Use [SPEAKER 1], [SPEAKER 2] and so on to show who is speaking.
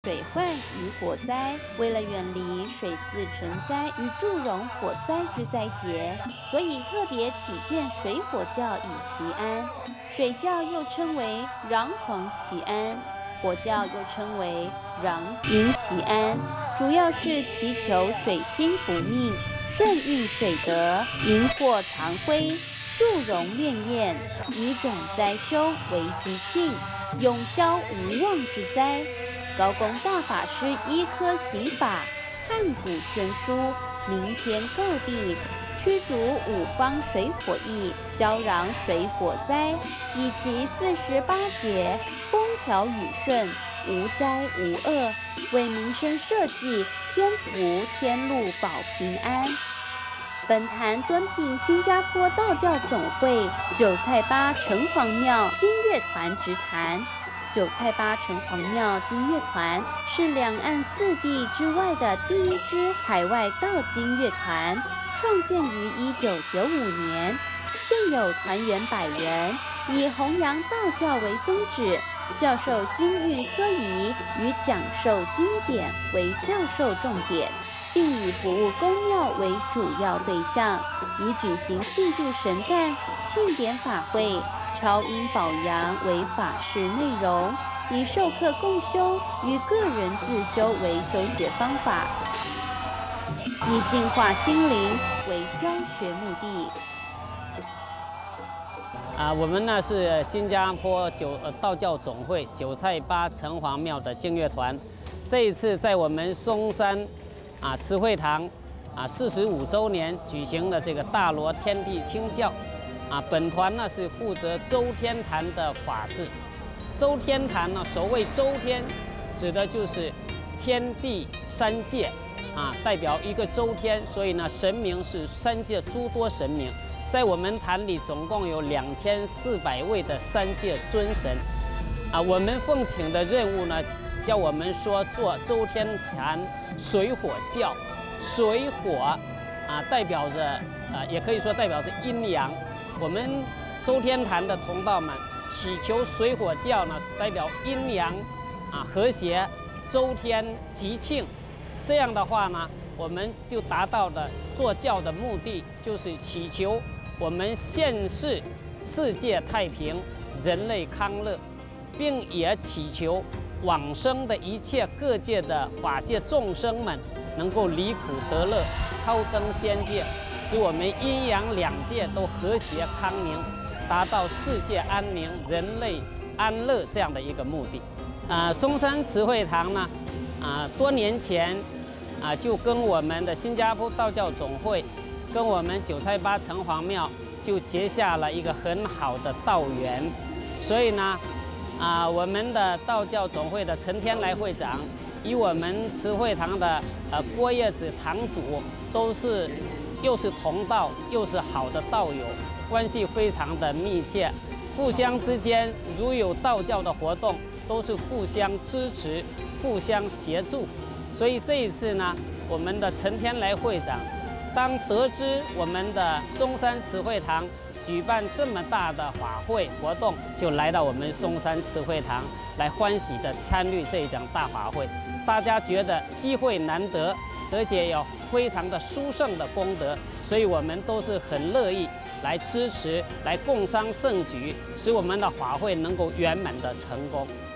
[SPEAKER 1] 水患与火灾，为了远离水肆成灾与祝融火灾之灾劫，所以特别起建水火教以祈安。水教又称为禳皇祈安，火教又称为禳迎祈安，主要是祈求水星福命、顺运水德、迎祸藏灰、祝融炼验，以短灾休为吉庆，永消无妄之灾。高公大法师依科行法，汉古宣书，明天告地，驱逐五方水火疫，消禳水火灾，以其48节，风调雨顺，无灾无厄，为民生社稷，天福天禄保平安。本坛敦聘新加坡道教总会九菜八城隍庙金乐团执坛。九菜八城隍庙金乐团是两岸四地之外的第一支海外道金乐团，创建于1995年，现有团员100人，以弘扬道教为宗旨，教授经运科仪与讲授经典为教授重点，并以服务公庙为主要对象，以举行庆祝神诞、庆典法会、超音保阳为法事内容，以授课共修与个人自修为修学方法，以净化心灵为教学目的。
[SPEAKER 2] 我们呢是新加坡道教总会九菜八城隍庙的净乐团，这一次在我们松山慈惠堂45周年举行了这个大罗天地清教。本团呢是负责周天坛的法事。周天坛呢，所谓周天，指的就是天地三界代表一个周天，所以呢，神明是三界诸多神明。在我们坛里总共有2400位的三界尊神。我们奉请的任务呢，叫我们说做周天坛水火教。水火代表着也可以说代表着阴阳。我们周天坛的同道们祈求水火教呢，代表阴阳和谐，周天吉庆。这样的话呢，我们就达到了做教的目的，就是祈求我们现世界太平，人类康乐，并也祈求往生的一切各界的法界众生们能够离苦得乐，超登仙界，使我们阴阳两界都和谐康宁，达到世界安宁、人类安乐这样的一个目的。松山慈惠堂呢，多年前就跟我们的新加坡道教总会，跟我们九菜八城隍庙就结下了一个很好的道缘。所以呢，我们的道教总会的陈天来会长，与我们慈惠堂的郭叶子堂主又是同道，又是好的道友，关系非常的密切，互相之间如有道教的活动，都是互相支持、互相协助。所以这一次呢，我们的陈天来会长当得知我们的松山慈惠堂举办这么大的法会活动，就来到我们松山慈惠堂来欢喜的参与这一场大法会。大家觉得机会难得，而且有非常的殊胜的功德，所以我们都是很乐意来支持、来共襄盛举，使我们的法会能够圆满的成功。